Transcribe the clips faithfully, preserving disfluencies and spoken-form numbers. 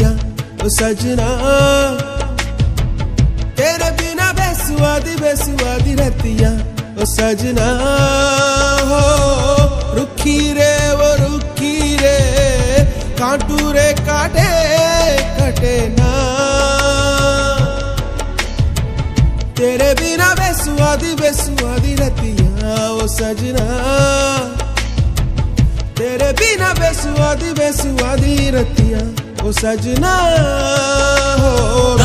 रतियां ओ सजना, तेरे बिना बेसुआदी बेसुआदी रतियां ओ सजना हो। रुखी रे वो रुखी रे कांटू रे काटे कटे ना, तेरे बिना बेसुआदी बेसुआदी रतियां ओ सजना, तेरे बिना बेसुआदी बेसुआदी रतियां ओ सजना हो।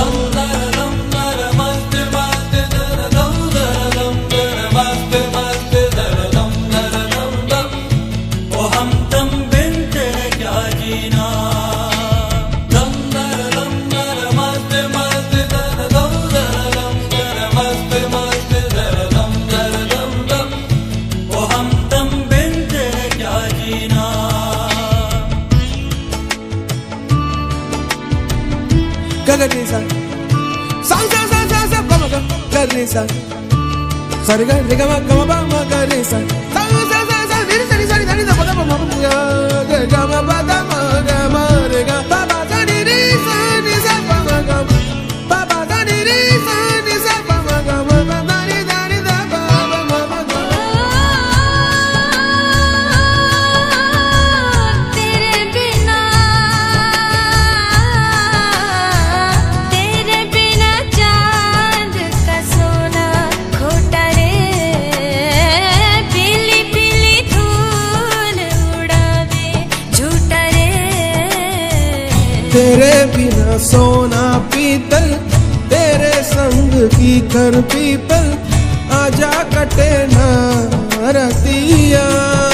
Gagadisa, sa sa sa sa sa ba ma gagadisa, sa re ga re ga ma ga ma ba ma gagadisa, sa sa sa sa ni sa ni sa ni sa ni sa ba da ba ma ga ga ga ma ba da ma ga ma re ga ba ba sa ni ni sa ni sa ba ma ga ba ba sa ni ni sa ni sa ba ma ga ma ba ma ni da ni da ba ba ma ma ga। तेरे बिना तेरे बिना चांद का सोना खोटा रे, पीली पीली धूल उड़ावे झूठा रे। तेरे बिना सोना पीतल, तेरे संग की कर पीपल, आजा कटे ना रतिया।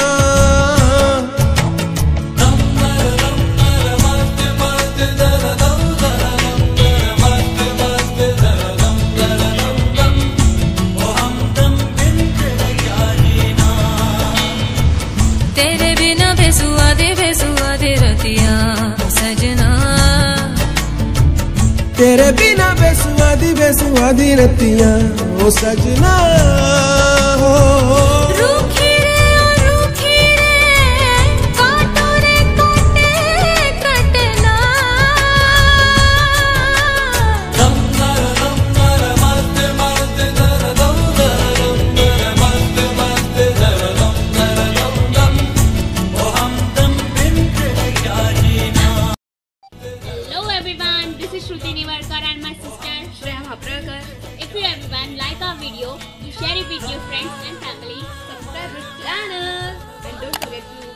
तेरे बिना बेसुआदे बेसुआदे रतियां सजना, तेरे बिना बेसुआदी बेसुआदी रतियां ओ सजना हो। रूखी रे ओ रूखी रे कांटो रे काटे कटना, Hello everyone, this is Shruti Nivalkar and my sister Shreya Mhapralkar. If you everyone like our video, you share it with your friends and family, subscribe to the channel and don't forget to